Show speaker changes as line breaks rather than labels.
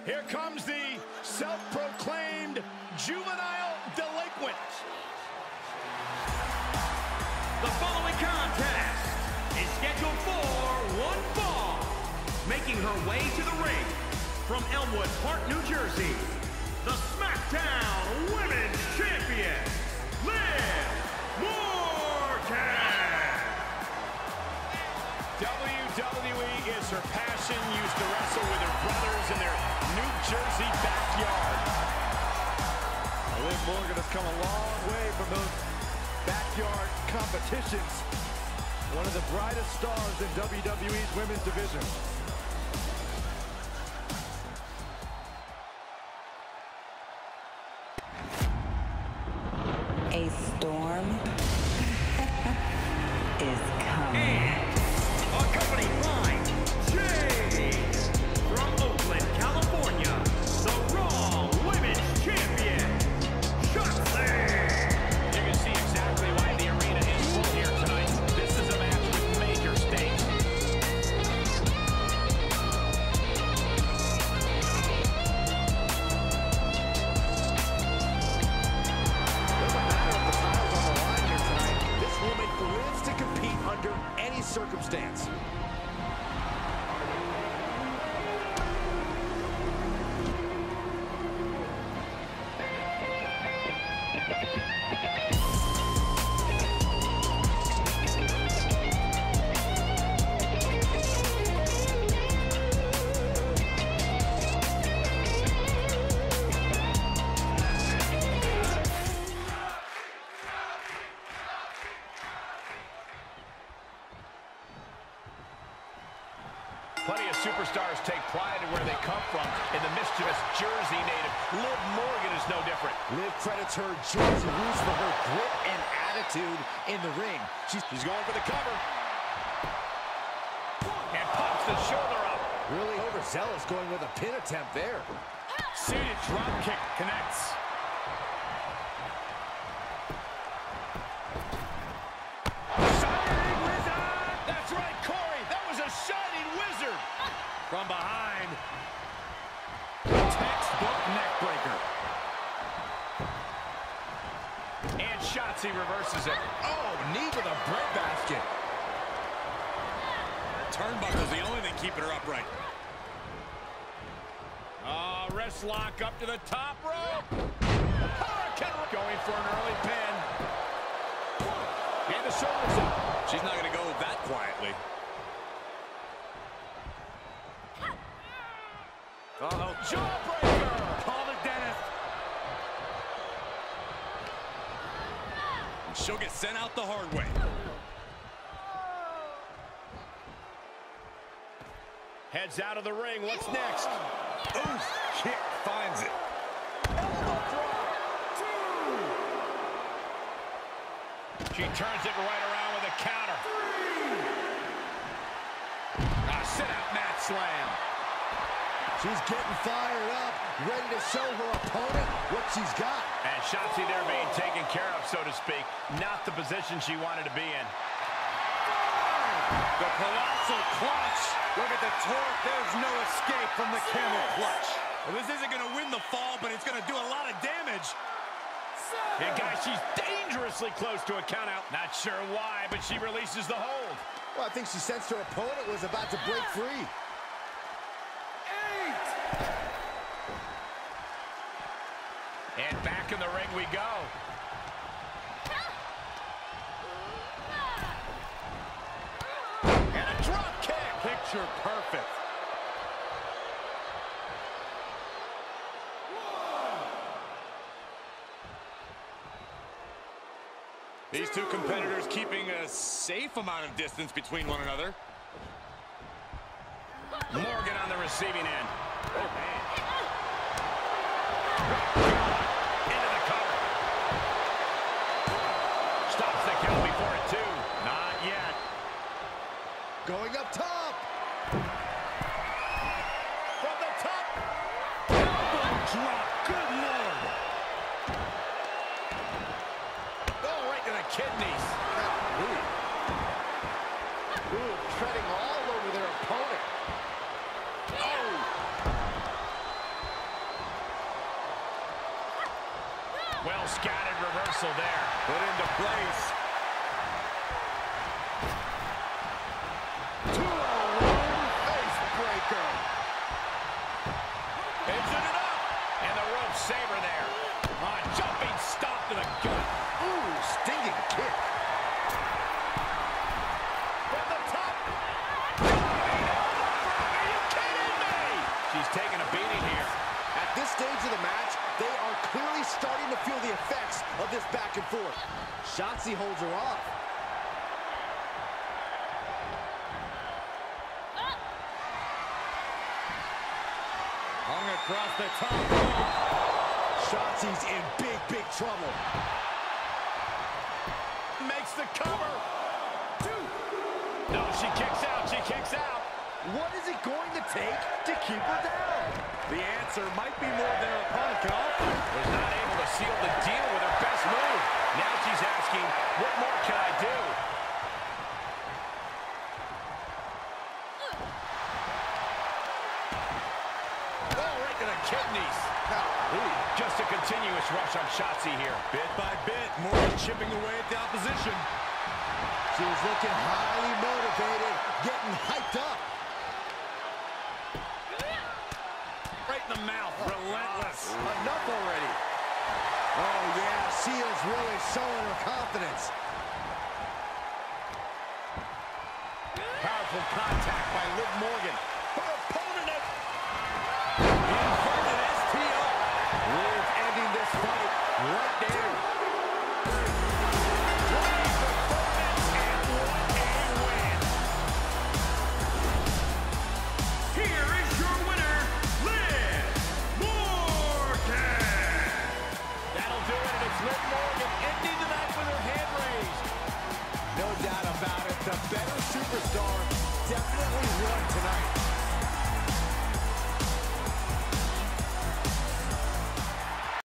Here comes the self-proclaimed juvenile delinquent.
The following contest is scheduled for one fall. Making her way to the ring from Elmwood Park, New Jersey, the SmackDown Women's Champion, Liv Morgan.
WWE is her passion, used to wrestle with her brothers in their New Jersey backyard.
Liv Morgan has come a long way from those backyard competitions. One of the brightest stars in WWE's women's division.
A storm is coming.
Accompanied by Jade from Oakland, California, the Raw Women's Champion, Shotzi.
You can see exactly why the arena is full here tonight. This is a match with major stakes.
Under any circumstance.
Plenty of superstars take pride in where they come from. In the mischievous Jersey native, Liv Morgan is no different.
Liv credits her Jersey roots for her grit and attitude in the ring.
She's going for the cover. And pops the shoulder up.
Really overzealous going with a pin attempt there.
Seated drop kick connects. Shining Wizard! That's right, Corey. That was a Shining Wizard. From behind. Textbook neckbreaker. And Shotzi reverses it.
Oh, knee to the breadbasket.
Turnbuckle's the only thing keeping her upright. Wrist lock up to the top rope. Hurricane going for an early pin. And the shoulders up. She's not going to go that quietly. Uh-oh. Jawbreaker. Call it Dennis. And she'll get sent out the hard way. Heads out of the ring. What's next?
Oof. Kick finds it.
She turns it right around with a counter. Sit-out mat slam.
She's getting fired up, ready to show her opponent what she's got.
And Shotzi there being taken care of, so to speak. Not the position she wanted to be in.
The colossal clutch. Look at the torque. There's no escape from the camel clutch.
Well, this isn't going to win the fall, but it's going to do a lot of damage. And guys, she's dangerously close to a countout. Not sure why, but she releases the hold.
Well, I think she sensed her opponent was about to break free.
8. And back in the ring we go. And a drop kick.
Picture perfect.
These two competitors keeping a safe amount of distance between one another.
Morgan on the receiving end. Oh, man. Into the cover. Stops the count before it, too. Not yet.
Going up top.
From the top. Elbow drop. Good Lord. Oh, right to the kidneys.
Ooh, treading all over their opponent.
reversal there.
Put into place.
2-on-1 face breaker.
Pitching it up. And the rope saber there. Jumping stop to the gut.
Ooh, stinging kick.
From the top. Are you kidding me? She's taking a beating here.
At this stage of the match, they are clearly starting to feel the effects of this back and forth. Shotzi holds her off.
Hung across the top rope.
Shotzi's in big, big trouble.
Makes the cover. No, she kicks out. She kicks out.
What is it going to take to keep her down?
The answer might be more than her opponent can offer.
Was not able to seal the deal with her best move. Now she's asking, what more can I do? Oh, right to the kidneys. Ooh, just a continuous rush on Shotzi here.
Bit by bit, Morgan chipping away at the opposition.
She was looking highly motivated, getting hyped up.
Right in the mouth, relentless.
Enough already. Oh, yeah, she is really showing her confidence.
Powerful contact by Liv Morgan. Her opponent at
Inverted STO. Liv ending this fight right there.
Here is your winner, Liv Morgan.
That'll do it, and it's Liv Morgan ending the night with her hand raised.
No doubt about it, the better superstar definitely won tonight.